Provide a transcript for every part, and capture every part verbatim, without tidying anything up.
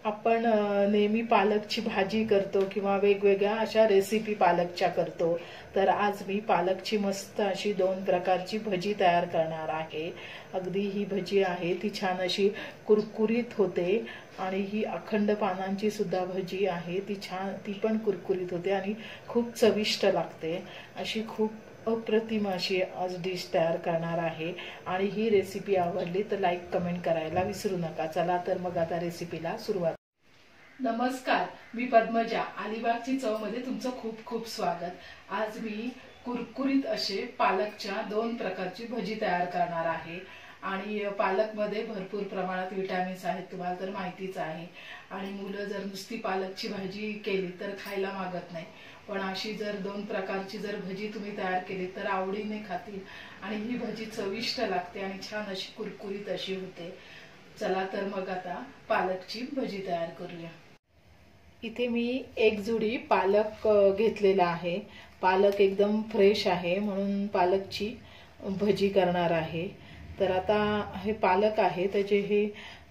आपण नेहमी पालकची भाजी करतो किंवा वेगवेगळ्या अशा रेसिपी पालकच्या करतो। तर आज मी पालकची मस्त अशी दोन प्रकारची भजी तयार करणार आहे। अगदी ही भजी आहे ती छान अशी कुरकुरीत होते आणि ही अखंड पानांची सुद्धा भजी आहे ती छान ती पण कुरकुरीत होते आणि खूप चविष्ट लागते। अशी खूप अप्रतिम अशी आज डिश तयार करणार आहे आणि ही रेसिपी आवडली तर लाईक कमेंट करायला विसरू नका। चला तर मग आता रेसिपीला सुरुवात। नमस्कार, मी पद्मजा, अलिबागची चव मध्ये तुमचं खूप खूप स्वागत। आज मी कुरकुरीत असे पालकच्या दोन प्रकारची भजी तयार करणार आहे आणि पालक मध्ये भरपूर प्रमाणात विटामिन्स आहेत, तुम्हाला तर माहितीच आहे। आणि मुलं जर नुसती पालकची भाजी केली तर खायला मागत नाही, पण अशी जर दोन प्रकारची जर भजी तुम्ही तयार केली तर आवडीने खातील आणि ही भजी चविष्ट लागते आणि छान अशी कुरकुरीत अशी होते। चला तर मग आता पालकची भजी तयार करूया। इथे मी एक जुडी पालक घेतलेला आहे। पालक एकदम फ्रेश आहे म्हणून पालकची भजी करणार आहे। तर आता हे पालक आहे त्याचे हे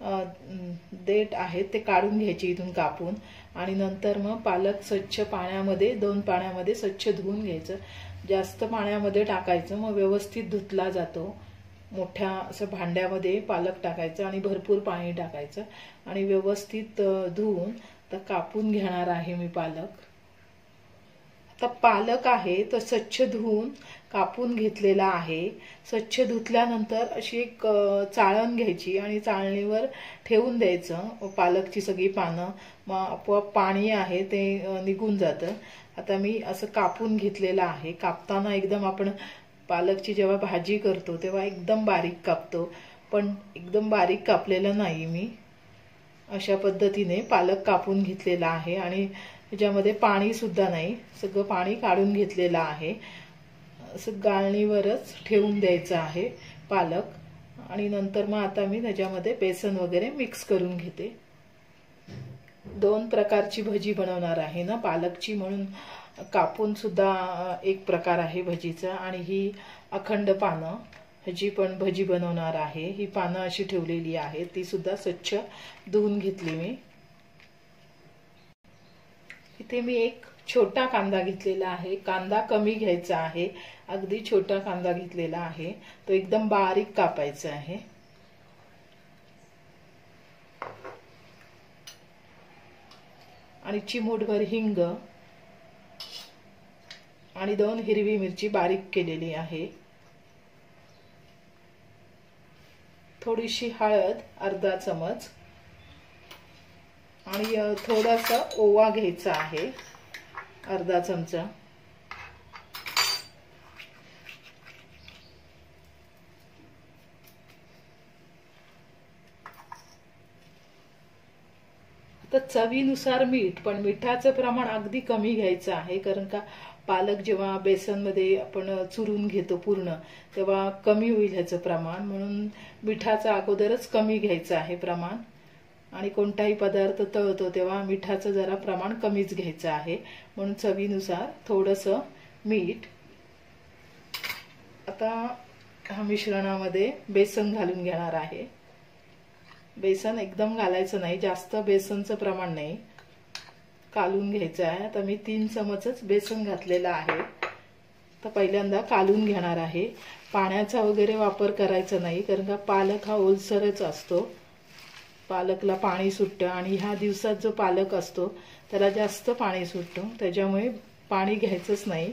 देठ आहेत ते काढून घ्यायचे इथून कापून आणि नंतर मग पालक स्वच्छ पाण्यामध्ये दोन पाण्यामध्ये स्वच्छ धुवून घ्यायचं। जास्त पाण्यामध्ये टाकायचं, मग व्यवस्थित धुतला जातो। मोठ्या असं भांड्यामध्ये पालक टाकायचं आणि भरपूर पाणी टाकायचं आणि व्यवस्थित धुवून तर कापून घेणार आहे मी पालक। आता पालक आहे तो स्वच्छ धुवून कापून घेतलेला आहे। स्वच्छ धुतल्यानंतर अशी एक चाळण घ्यायची आणि चाळणीवर ठेवून द्यायचं पालकची सगळी पानं, मग आपोआप पाणी आहे ते निघून जातं। आता मी असं कापून घेतलेलं आहे। कापताना एकदम आपण पालकची जेव्हा भाजी करतो तेव्हा एकदम बारीक कापतो, पण एकदम बारीक कापलेलं नाही मी। अशा पद्धतीने पालक कापून घेतलेला आहे आणि त्याच्यामध्ये पाणी सुद्धा नाही, सगळं पाणी काढून घेतलेलं आहे। असं गाळणीवरच ठेवून द्यायचं आहे पालक आणि नंतर मग आता मी त्याच्यामध्ये बेसन वगैरे मिक्स करून घेते। दोन प्रकारची भजी बनवणार आहे ना पालकची, म्हणून कापून सुद्धा एक प्रकार आहे भजीचा आणि ही अखंड पानं ह्याची पण भजी बनवणार आहे। ही पानं अशी ठेवलेली आहे, ती सुद्धा स्वच्छ धुवून घेतली मी। इथे मी एक छोटा कांदा घेतलेला आहे। कांदा कमी घ्यायचा आहे, अगदी छोटा कांदा घेतलेला आहे, तो एकदम बारीक कापायचा आहे। आणि चिमूटभर हिंग आणि दोन हिरवी मिरची बारीक केलेली आहे। थोडीशी हळद अर्धा चमच आणि थोडासा ओवा घ्यायचा आहे अर्धा चमचा। तर चवीनुसार मीठ, पण मिठाचं प्रमाण अगदी कमी घ्यायचं आहे, कारण का पालक जेव्हा बेसन मध्ये आपण चुरून घेतो पूर्ण तेव्हा कमी होईल ह्याचं प्रमाण, म्हणून मिठाचं अगोदरच कमी घ्यायचं आहे प्रमाण। आणि कोणताही पदार्थ तळतो तेव्हा मिठाचं जरा प्रमाण कमीच घ्यायचं आहे, म्हणून चवीनुसार थोडंसं मीठ। आता हा मिश्रणामध्ये बेसन घालून घेणार आहे। बेसन एकदम घालायचं नाही, जास्त बेसनचं प्रमाण नाही, कालून घ्यायचं आहे। आता मी तीन चमचच बेसन घातलेलं आहे, तर पहिल्यांदा कालून घेणार आहे। पाण्याचा वगैरे वापर करायचा नाही, कारण का पालक हा ओलसरच असतो, पालकला पाणी सुटतं आणि ह्या दिवसात जो पालक असतो त्याला जास्त पाणी सुटतं, त्याच्यामुळे पाणी घ्यायचंच नाही।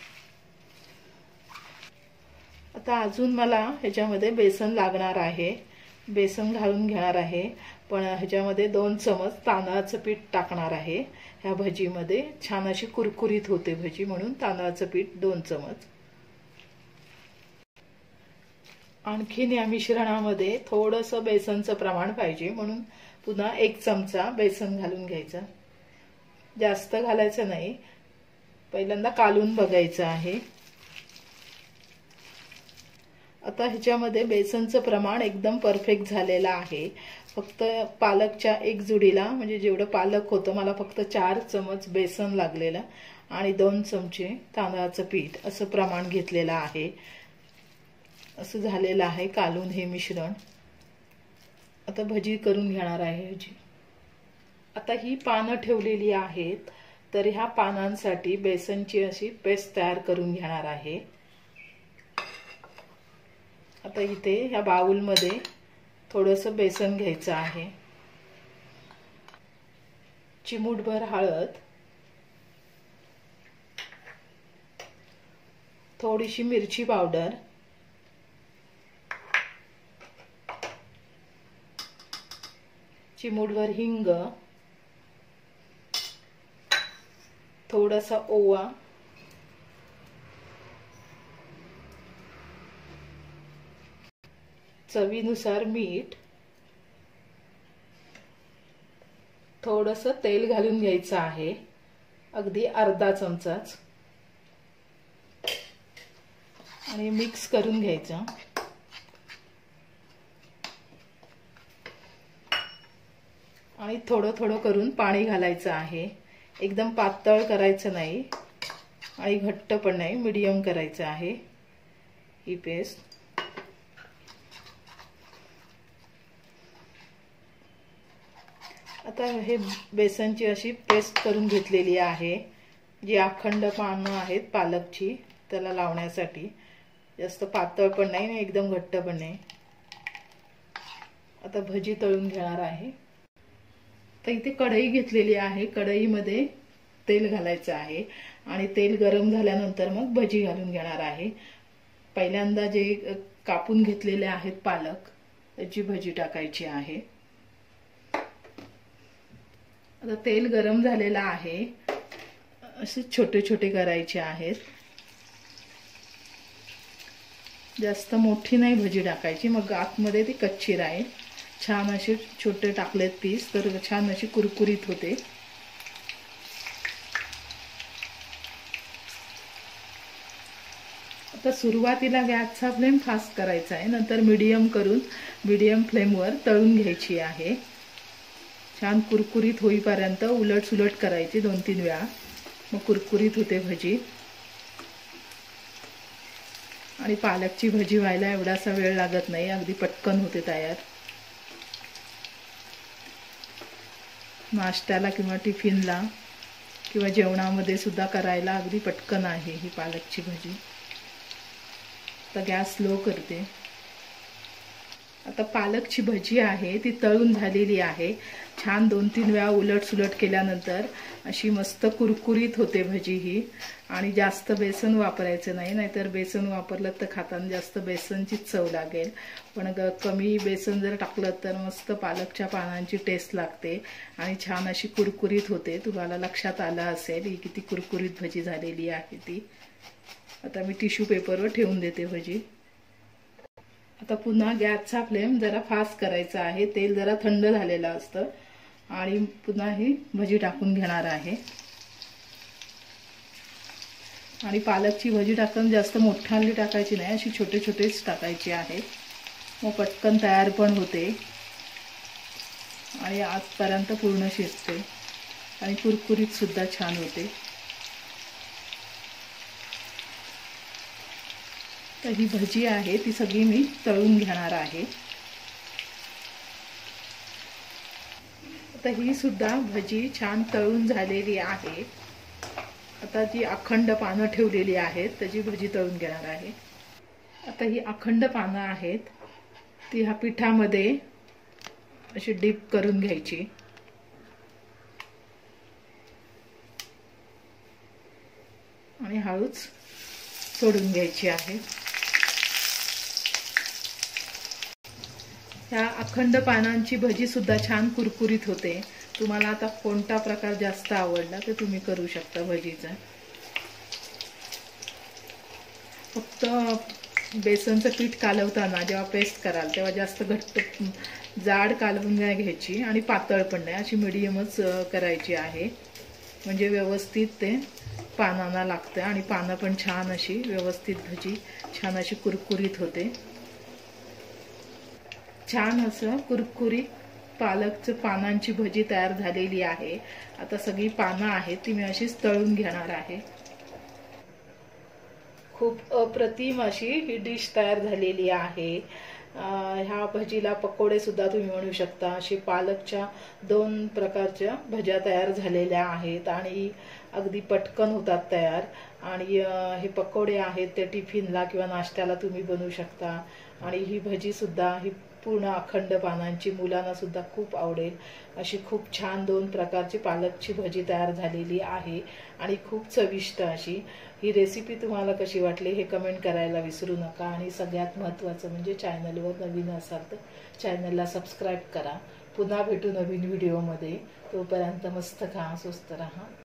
आता अजून मला ह्याच्यामध्ये बेसन लागणार आहे, बेसन घालून घेणार आहे, पण ह्याच्यामध्ये दोन चमच तांदळाचं पीठ टाकणार आहे। ह्या भजीमध्ये छान अशी कुरकुरीत होते भजी, म्हणून तांदळाचं पीठ दोन चमच। आणखीन या मिश्रणामध्ये थोडंसं बेसनचं प्रमाण पाहिजे, म्हणून पुन्हा एक चमचा बेसन घालून घ्यायचं, जास्त घालायचं नाही, पहिल्यांदा कालून बघायचं आहे। आता ह्याच्यामध्ये बेसनचं प्रमाण एकदम परफेक्ट झालेलं आहे। फक्त पालकच्या एक जुडीला म्हणजे जेवढं पालक होतं मला फक्त चार चमच बेसन लागलेलं आणि दोन चमचे तांदळाचं पीठ असं प्रमाण घेतलेलं आहे। असं झालेलं आहे कालून हे मिश्रण। आता भजी करून घेणार आहे ह्याची। आता ही पानं ठेवलेली आहेत, तर ह्या पानांसाठी बेसनची अशी पेस्ट तयार करून घेणार आहे। आता इथे ह्या बाउलमध्ये थोडंसं बेसन घ्यायचं आहे, चिमूटभर हळद, थोडीशी मिरची पावडर, चिमूटभर हिंग, थोडासा ओवा, चवीनुसार मीठ, थोडंसं तेल घालून घ्यायचं आहे, अगदी अर्धा चमचाच, आणि मिक्स करून घ्यायचं। आणि थोडं थोडं करून पाणी घालायचं आहे, एकदम पातळ करायचं नाही आणि घट्ट पण नाही, मीडियम करायचं आहे ही पेस्ट। आता हे बेसनची अशी पेस्ट करून घेतलेली आहे, जी अखंड पानं आहेत पालकची त्याला लावण्यासाठी, जास्त पातळ पण नाही आणि एकदम घट्ट पण नाही। आता भजी तळून घेणार आहे। तर इथे कढई घेतलेली आहे, कढईमध्ये तेल घालायचं आहे आणि तेल गरम झाल्यानंतर मग भजी घालून घेणार आहे। पहिल्यांदा जे कापून घेतलेले आहेत पालक त्याची भजी टाकायची आहे। आता तेल गरम झालेलं आहे, असे छोटे छोटे करायचे आहेत, जास्त मोठी नाही भजी टाकायची, मग आतमध्ये ती कच्ची राहील। छान असे छोटे टाकलेत पीस तर छान अशी कुरकुरीत होते। आता सुरुवातीला गॅसचा फ्लेम फास्ट करायचा आहे, नंतर मीडियम करून मीडियम फ्लेमवर तळून घ्यायची आहे। छान कुरकुरीत होईपर्यंत उलट सुलट करायची दोन तीन वेळा, मग कुरकुरीत होते भजी। आणि पालकची भजी व्हायला एवढासा वेळ लागत नाही, अगदी पटकन होते तयार। नाश्त्याला किंवा टिफिनला किंवा जेवणामध्ये सुद्धा करायला अगदी पटकन आहे ही पालकची भजी। आता गॅस स्लो करते। आता पालकची भजी आहे ती तळून झालेली आहे, छान दोन तीन वेळा उलट सुलट केल्यानंतर अशी मस्त कुरकुरीत होते भजी ही। आणि जास्त बेसन वापरायचं नाही, नाहीतर बेसन वापरलं तर खाताना जास्त बेसनची चव लागेल, पण कमी बेसन जर टाकलं तर मस्त पालकच्या पानांची टेस्ट लागते आणि छान अशी कुरकुरीत होते। तुम्हाला लक्षात आलं असेल ही किती कुरकुरीत भजी झालेली आहे ती। आता मी टिश्यू पेपरवर ठेवून देते भजी। आता पुन्हा गॅसचा फ्लेम जरा फास्ट करायचा आहे, तेल जरा थंड झालेलं असतं आणि पुन्हा ही भजी टाकून घेणार आहे। आणि पालकची भजी टाकताना जास्त मोठाली टाकायची नाही, अशी छोटे छोटेच टाकायची आहे, मग पटकन तयार पण होते आणि आजपर्यंत पूर्ण शिजते आणि कुरकुरीत सुद्धा छान होते। तर ही भजी आहे ती सगळी मी तळून घेणार आहे। आता ही सुद्धा भजी छान तळून झालेली आहे। आता जी अखंड पानं ठेवलेली आहेत त्याची भजी तळून घेणार आहे। आता ही अखंड पानं आहेत ती ह्या पिठामध्ये अशी डीप करून घ्यायची आणि हळूच सोडून घ्यायची आहे। ह्या अखंड पानांची भजी सुद्धा छान कुरकुरीत होते। तुम्हाला आता कोणता प्रकार जास्त आवडला ते तुम्ही करू शकता भजीचा। फक्त बेसनचं पीठ कालवताना जेव्हा पेस्ट कराल तेव्हा जास्त घट्ट जाड कालवून नाही घ्यायची आणि पातळ पण नाही, अशी मीडियमच करायची आहे, म्हणजे व्यवस्थित ते पानांना लागतं आणि पानं पण छान अशी व्यवस्थित भजी छान अशी कुरकुरीत होते। छान असं कुरकुरीत पालकचं पानांची भजी तयार झालेली आहे। आता सगळी पानं आहेत ती मी अशीच तळून घेणार आहे। खूप अप्रतिम अशी ही डिश तयार झालेली आहे। ह्या भजीला पकोडे सुद्धा तुम्ही म्हणू शकता। अशी पालकच्या दोन प्रकारच्या भज्या तयार झालेल्या आहेत आणि अगदी पटकन होतात तयार। आणि हे पकोडे आहेत ते टिफिनला किंवा नाश्त्याला तुम्ही बनवू शकता। आणि ही भजी सुद्धा ही पूर्ण अखंड पानांची, मुलांना सुद्धा खूप आवडेल अशी खूप छान दोन प्रकारची पालकची भजी तयार झालेली आहे आणि खूप चविष्ट अशी। ही रेसिपी तुम्हाला कशी वाटली हे कमेंट करायला विसरू नका। आणि सगळ्यात महत्त्वाचं म्हणजे चॅनलवर नवीन असाल तर चॅनलला सबस्क्राईब करा। पुन्हा भेटू नवीन व्हिडिओमध्ये, तोपर्यंत मस्त खा, स्वस्त राहा।